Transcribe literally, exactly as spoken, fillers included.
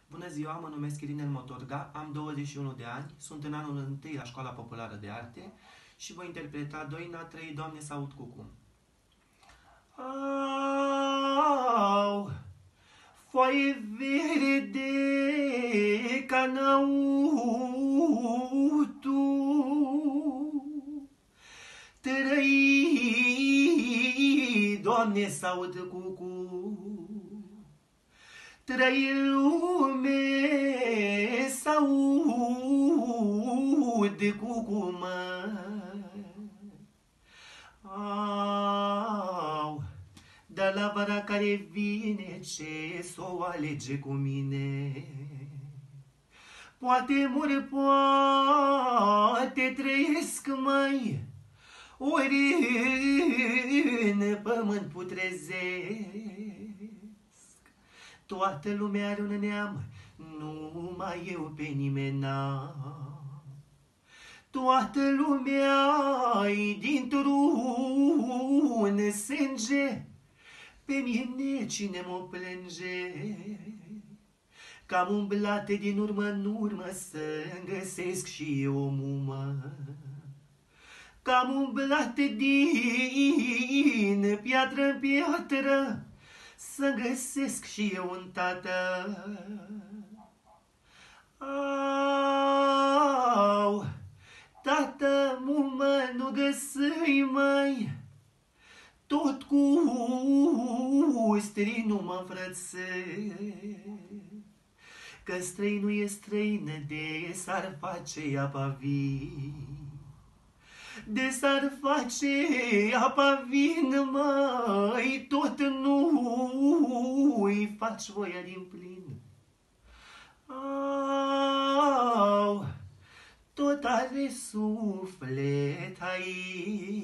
Bună ziua, mă numesc Irinel Motorga, am douăzeci și unu de ani, sunt în anul întâi la Școala Populară de Arte și voi interpreta Doina trei, Doamne, să aud cucu. Au, foaie verde ca năutul, trăi, Doamne, să aud cucu. Trăi lume s-aud cucu, măi. Au, dar la vara care vine ce s-o alege cu mine? Poate mor, poate trăiesc, măi, ori în pământ putrezesc. Toată lumea are un neam, numai eu pe nimeni n-am. Toată lumea-i dintr-un sânge, pe mine cine mă plânge? Că am umblat din urmă în urmă să-mi găsesc și eu o mumă. Că am umblat din piatră în piatră să găsesc și eu un tată. Au, tată, mumă, nu găsâi, măi, tot cu strii nu mă înfrățesc. Că străinul e străină de s-ar face apa vin, de s-ar face apa vin, măi, tot nu-i faci voia din plin. Au, tot are suflet aici,